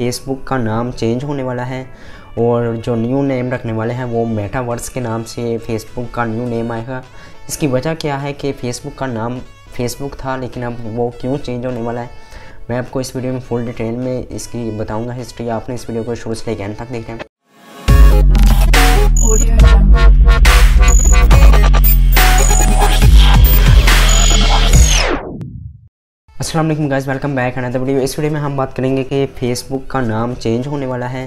Facebook का नाम change होने वाला है और जो न्यू नेम रखने वाले हैं वो मेटावर्स के नाम से फ़ेसबुक का न्यू नेम आएगा। इसकी वजह क्या है कि फ़ेसबुक का नाम फ़ेसबुक था लेकिन अब वो क्यों चेंज होने वाला है, मैं आपको इस वीडियो में फुल डिटेल में इसकी बताऊंगा हिस्ट्री। आपने इस वीडियो को शुरू से लेकर एंड तक देखना है। अस्सलाम वालेकुम guys, welcome back another video. इस वीडियो में हम बात करेंगे कि फ़ेसबुक का नाम चेंज होने वाला है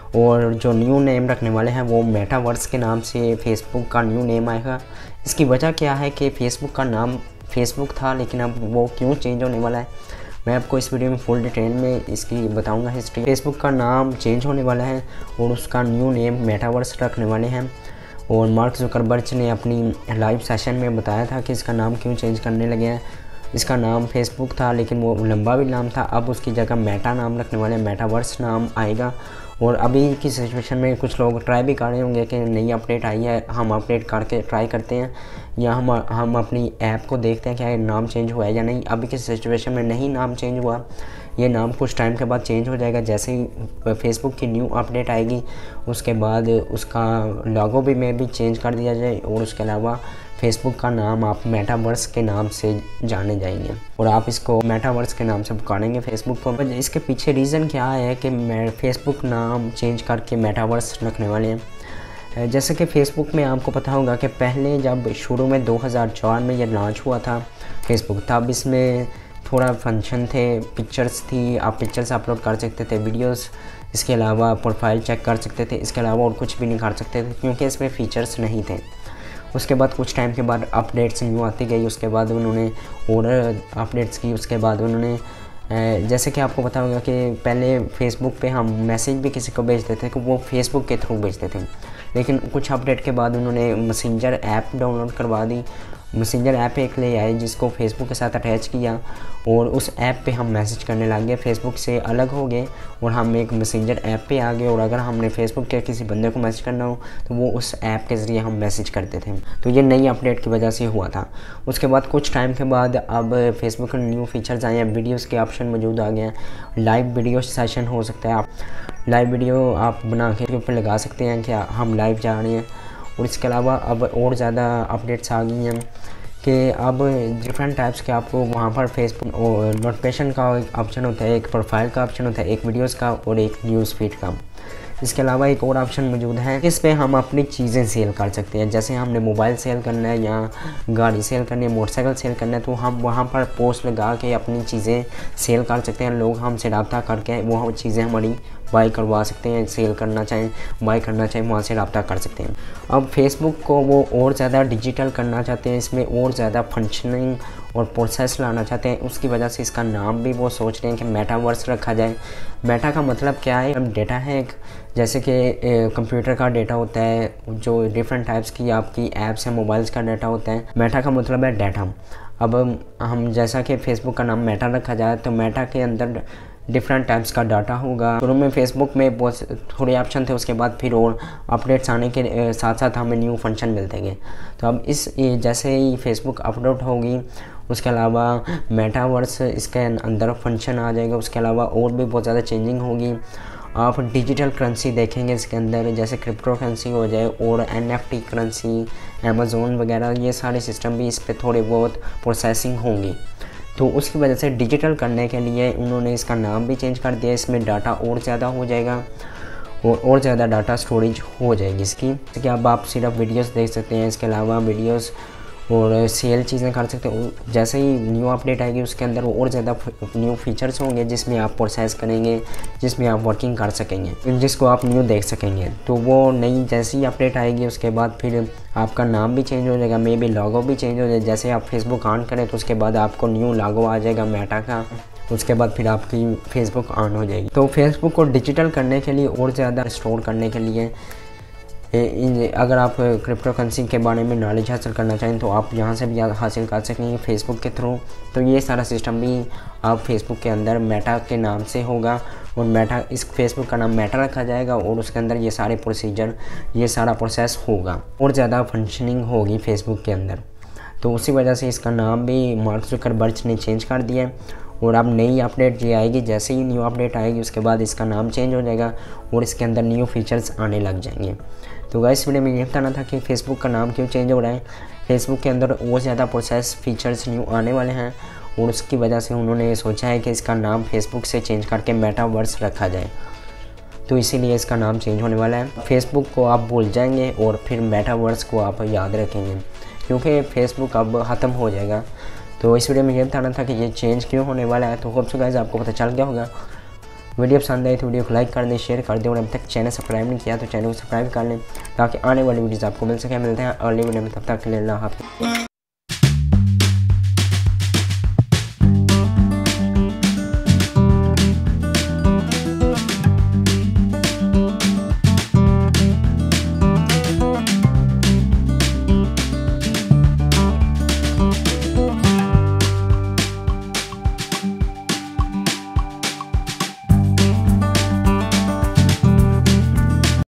और जो न्यू नेम रखने वाले हैं वो मेटावर्स के नाम से फ़ेसबुक का न्यू नेम आएगा। इसकी वजह क्या है कि फ़ेसबुक का नाम फ़ेसबुक था लेकिन अब वो क्यों चेंज होने वाला है, मैं आपको इस वीडियो में फुल डिटेल में इसकी बताऊंगा हिस्ट्री। फ़ेसबुक का नाम चेंज होने वाला है और उसका न्यू नेम मेटावर्स रखने वाले हैं और मार्क जुकरबर्ग ने अपनी लाइव सेशन में बताया था कि इसका नाम क्यों चेंज करने लगे हैं। इसका नाम फ़ेसबुक था लेकिन वो लंबा भी नाम था, अब उसकी जगह मेटा नाम रखने वाले मेटावर्स नाम आएगा। और अभी की सिचुएशन में कुछ लोग ट्राई भी कर रहे होंगे कि नई अपडेट आई है, हम अपडेट करके ट्राई करते हैं या हम अपनी ऐप को देखते हैं क्या नाम चेंज हुआ है या नहीं। अभी की सिचुएशन में नहीं नाम चेंज हुआ, ये नाम कुछ टाइम के बाद चेंज हो जाएगा। जैसे ही फेसबुक की न्यू अपडेट आएगी उसके बाद उसका लोगो भी में भी चेंज कर दिया जाए और उसके अलावा फेसबुक का नाम आप मेटावर्स के नाम से जाने जाएंगे और आप इसको मेटावर्स के नाम से पुकारेंगे फेसबुक को। इसके पीछे रीज़न क्या है कि फेसबुक नाम चेंज करके मेटावर्स रखने वाले हैं। जैसे कि फ़ेसबुक में आपको पता होगा कि पहले जब शुरू में 2004 में ये लॉन्च हुआ था फेसबुक, तब इसमें थोड़ा फंक्शन थे, पिक्चर्स थी, आप पिक्चर्स अपलोड कर सकते थे, वीडियोस, इसके अलावा प्रोफाइल चेक कर सकते थे, इसके अलावा और कुछ भी नहीं कर सकते थे क्योंकि इसमें फ़ीचर्स नहीं थे। उसके बाद कुछ टाइम के बाद अपडेट्स न्यू आती गई, उसके बाद उन्होंने और अपडेट्स की, उसके बाद उन्होंने जैसे कि आपको पता होगा कि पहले फ़ेसबुक पे हम मैसेज भी किसी को भेजते थे कि वो फेसबुक के थ्रू भेजते थे, लेकिन कुछ अपडेट के बाद उन्होंने मैसेंजर ऐप डाउनलोड करवा दी। मैसेंजर ऐप एक ले आए जिसको फेसबुक के साथ अटैच किया और उस ऐप पे हम मैसेज करने लग गए, फेसबुक से अलग हो गए और हम एक मैसेंजर ऐप पे आ गए। और अगर हमने फेसबुक के किसी बंदे को मैसेज करना हो तो वो उस ऐप के ज़रिए हम मैसेज करते थे। तो ये नई अपडेट की वजह से हुआ था। उसके बाद कुछ टाइम के बाद अब फेसबुक में न्यू फीचर्स आए हैं, वीडियोज़ के ऑप्शन मौजूद आ गए हैं, लाइव वीडियो सेशन हो सकता है, आप लाइव वीडियो आप बना के ऊपर लगा सकते हैं कि हम लाइव जा रहे हैं। और इसके अलावा अब और ज़्यादा अपडेट्स आ गई हैं कि अब डिफरेंट टाइप्स के आपको वहाँ पर फेसबुक और नोटिफिकेशन का एक ऑप्शन होता है, एक प्रोफाइल का ऑप्शन होता है, एक वीडियोस का और एक न्यूज़ फीड का। इसके अलावा एक और ऑप्शन मौजूद है, इस पे हम अपनी चीज़ें सेल कर सकते हैं। जैसे हमने मोबाइल सेल करना है या गाड़ी सेल करनी है, मोटरसाइकिल सेल करना है, तो हम वहाँ पर पोस्ट लगा के अपनी चीज़ें सेल कर सकते हैं। लोग हमसे रब्ता करके वो चीज़ें हमारी बाई करवा सकते हैं, सेल करना चाहें, बाई करना चाहें, वहाँ से रब्ता कर सकते हैं। अब फेसबुक को वो और ज़्यादा डिजिटल करना चाहते हैं, इसमें और ज़्यादा फंक्शनिंग और प्रोसेस लाना चाहते हैं। उसकी वजह से इसका नाम भी वो सोच रहे हैं कि मेटावर्स रखा जाए। मेटा का मतलब क्या है, अब डेटा है एक, जैसे कि कंप्यूटर का डेटा होता है, जो डिफरेंट टाइप्स की आपकी ऐप्स हैं, मोबाइल्स का डाटा होता है। मेटा का मतलब है डाटा। अब हम जैसा कि फेसबुक का नाम मेटा रखा जाए तो मेटा के अंदर डिफरेंट टाइप्स का डाटा होगा। शुरू में फेसबुक में बहुत थोड़े ऑप्शन थे, उसके बाद फिर और अपडेट्स आने के साथ साथ हमें न्यू फंक्शन मिलते गए। तो अब इस जैसे ही फेसबुक अपडेट होगी उसके अलावा मेटावर्स इसके अंदर फंक्शन आ जाएगा, उसके अलावा और भी बहुत ज़्यादा चेंजिंग होगी। आप डिजिटल करेंसी देखेंगे इसके अंदर, जैसे क्रिप्टो करेंसी हो जाए और NFT करेंसी, अमेज़ोन वगैरह, ये सारे सिस्टम भी इस पर थोड़े बहुत प्रोसेसिंग होंगी। तो उसकी वजह से डिजिटल करने के लिए उन्होंने इसका नाम भी चेंज कर दिया। इसमें डाटा और ज़्यादा हो जाएगा और ज़्यादा डाटा स्टोरेज हो जाएगी इसकी, कि अब आप सिर्फ वीडियोस देख सकते हैं, इसके अलावा वीडियोस और सेल चीज़ें कर सकते हो। जैसे ही न्यू अपडेट आएगी उसके अंदर और ज़्यादा न्यू फीचर्स होंगे जिसमें आप प्रोसेस करेंगे, जिसमें आप वर्किंग कर सकेंगे, जिसको आप न्यू देख सकेंगे। तो वो नई जैसी ही अपडेट आएगी उसके बाद फिर आपका नाम भी चेंज हो जाएगा, मे बी लोगो भी चेंज हो जाए। जैसे आप फेसबुक ऑन करें तो उसके बाद आपको न्यू लोगो आ जाएगा मेटा का, उसके बाद फिर आपकी फेसबुक ऑन हो जाएगी। तो फेसबुक को डिजिटल करने के लिए और ज़्यादा स्टोर करने के लिए अगर आप क्रिप्टो करेंसी के बारे में नॉलेज हासिल करना चाहें तो आप यहाँ से भी हासिल कर सकेंगे फेसबुक के थ्रू। तो ये सारा सिस्टम भी आप फेसबुक के अंदर मेटा के नाम से होगा और मेटा, इस फेसबुक का नाम मेटा रखा जाएगा और उसके अंदर ये सारे प्रोसीजर, ये सारा प्रोसेस होगा और ज़्यादा फंक्शनिंग होगी फेसबुक के अंदर। तो उसी वजह से इसका नाम भी मार्क जुकरबर्ग ने चेंज कर दिया और अब नई अपडेट ये आएगी, जैसे ही न्यू अपडेट आएगी उसके बाद इसका नाम चेंज हो जाएगा और इसके अंदर न्यू फीचर्स आने लग जाएंगे। तो गाइस वीडियो में ये बताना था कि फ़ेसबुक का नाम क्यों चेंज हो रहा है। फेसबुक के अंदर और ज़्यादा प्रोसेस फीचर्स न्यू आने वाले हैं और उसकी वजह से उन्होंने सोचा है कि इसका नाम फेसबुक से चेंज करके मेटावर्स रखा जाए, तो इसीलिए इसका नाम चेंज होने वाला है। फेसबुक को आप भूल जाएंगे और फिर मेटावर्स को आप याद रखेंगे, क्योंकि फेसबुक अब ख़त्म हो जाएगा। तो इस वीडियो में ये बताना था कि ये चेंज क्यों होने वाला है। तो होप सो गाइस आपको पता चल गया होगा। वीडियो पसंद आई तो वीडियो को लाइक कर दें, शेयर कर दें और अभी तक चैनल सब्सक्राइब नहीं किया तो चैनल को सब्सक्राइब कर लें ताकि आने वाली वीडियोज़ आपको मिल सके। मिलते हैं अगली वीडियो में, तब तक के लिए अल्लाह हाफ़िज़।